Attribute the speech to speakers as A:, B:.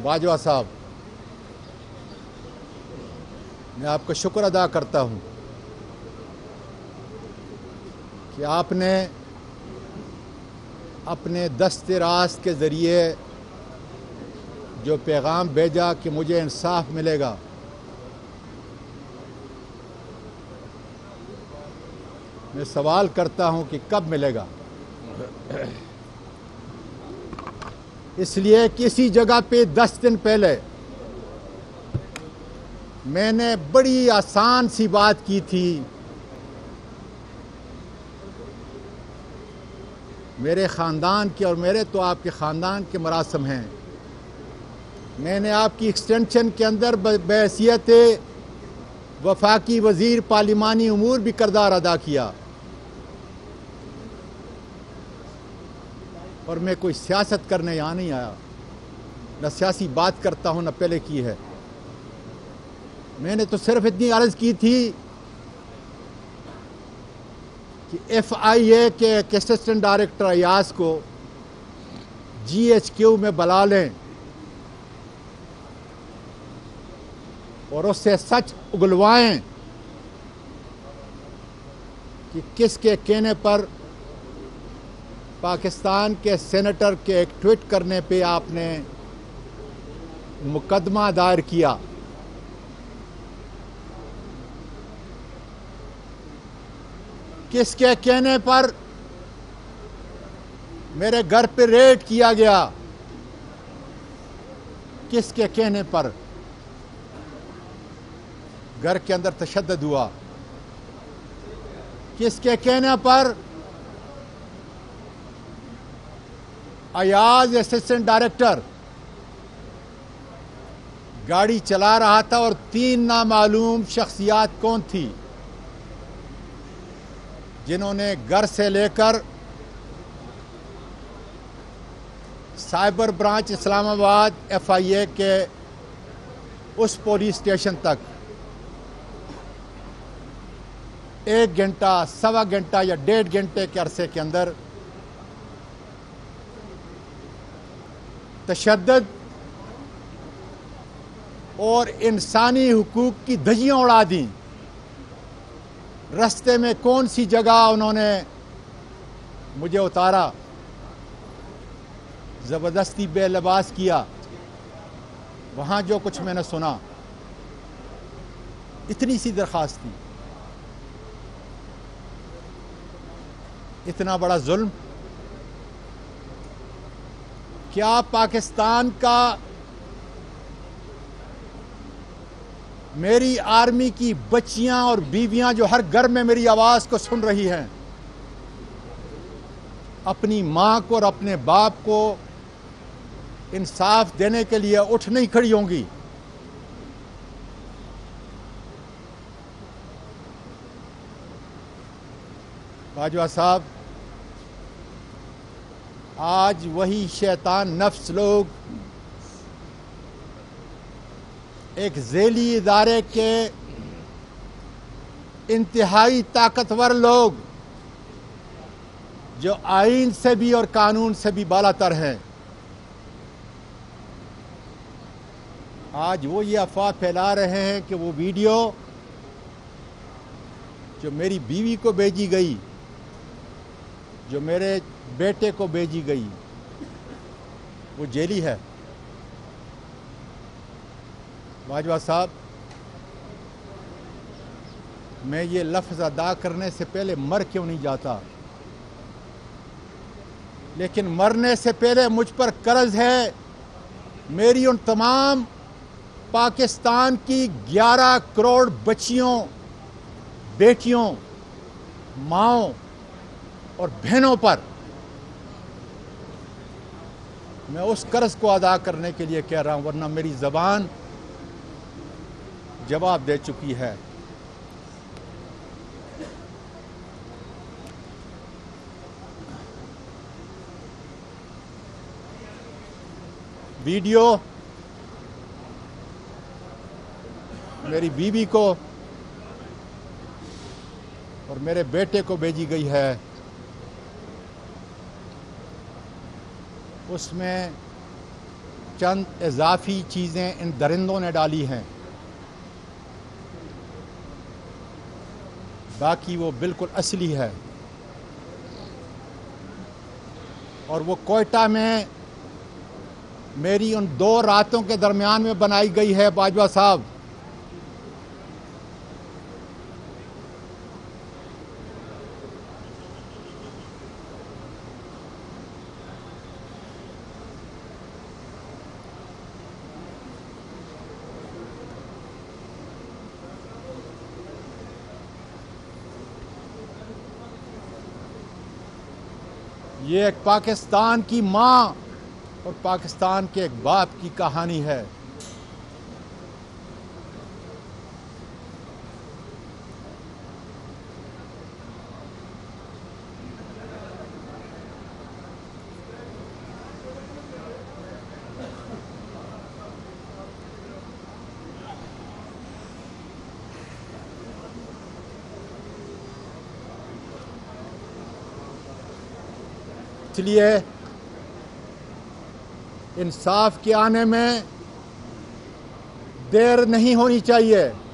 A: باجوہ صاحب، میں آپ کا شکر ادا کرتا ہوں کہ آپ نے اپنے دست راست کے ذریعے جو پیغام بھیجا کہ مجھے انصاف ملے گا، میں سوال کرتا ہوں کہ کب ملے گا؟ اس لیے کسی جگہ پہ 10 دن پہلے میں نے بڑی آسان سی بات کی تھی، میرے خاندان کے اور میرے تو آپ کے خاندان کے مراسم ہیں، میں نے آپ کی ایکسٹینشن کے اندر بحیثیت وفاقی وزیر پارلیمانی امور بھی کردار ادا کیا، اور میں کوئی سیاست کرنے یہاں نہیں آیا، نہ سیاسی بات کرتا ہوں نہ پہلے کی ہے۔ میں نے تو صرف اتنی عرض کی تھی کہ FIA کے ایک اسسٹنٹ ڈائریکٹر ایاز کو GHQ میں بلا لیں اور اس سے سچ اگلوائیں کہ کس کے کہنے پر پاکستان کے سینیٹر کے ایک ٹویٹ کرنے پہ آپ نے مقدمہ دائر کیا۔ کس کے کہنے پر میرے گھر پہ ریڈ کیا گیا؟ کس کے کہنے پر گھر کے اندر تشدد ہوا؟ کس کے کہنے پر ایاز اسسٹنٹ ڈائریکٹر گاڑی چلا رہا تھا اور 3 نامعلوم شخصیات کون تھی جنہوں نے گھر سے لے کر سائبر برانچ اسلام آباد FIA کے اس پولیس اسٹیشن تک 1 گھنٹہ، 1.25 گھنٹہ یا 1.5 گھنٹے کے عرصے کے اندر تشدد اور انسانی حقوق کی دھجیاں اڑا دیں۔ رستے میں کون سی جگہ انہوں نے مجھے اتارا، زبردستی بے لباس کیا، وہاں جو کچھ میں نے سنا، اتنی سی درخواست تھی۔ اتنا بڑا ظلم کیا پاکستان کا میری آرمی کی بچیاں اور بیویاں جو ہر گھر میں میری آواز کو سن رہی ہیں، اپنی ماں کو اور اپنے باپ کو انصاف دینے کے لیے اٹھ نہیں کھڑی ہوں گی؟ باجوہ صاحب، آج وہی شیطان نفس لوگ ایک ذیلی ادارے کے انتہائی طاقتور لوگ جو آئین سے بھی اور قانون سے بھی بالا تر ہیں، آج وہ یہ افواہ پھیلا رہے ہیں کہ وہ ویڈیو جو میری بیوی کو بھیجی گئی، جو میرے بیٹے کو بھیجی گئی، وہ جیلی ہے۔ باجوہ صاحب، میں یہ لفظ ادا کرنے سے پہلے مر کیوں نہیں جاتا، لیکن مرنے سے پہلے مجھ پر قرض ہے میری ان تمام پاکستان کی 11 کروڑ بچیوں، بیٹیوں، ماؤں اور بہنوں پر۔ میں اس قرض کو ادا کرنے کے لیے کہہ رہا ہوں، ورنہ میری زبان جواب دے چکی ہے۔ ویڈیو میری بیوی کو اور میرے بیٹے کو بھیجی گئی ہے، اس میں چند اضافی چیزیں ان درندوں نے ڈالی ہیں، باقی وہ بالکل اصلی ہے۔ اور وہ کوئٹہ میں میری ان 2 راتوں کے درمیان میں بنائی گئی ہے باجوہ صاحب۔ یہ ایک پاکستان کی ماں اور پاکستان کے ایک باپ کی کہانی ہے۔ اس لیے انصاف کے آنے میں دیر نہیں ہونی چاہیے۔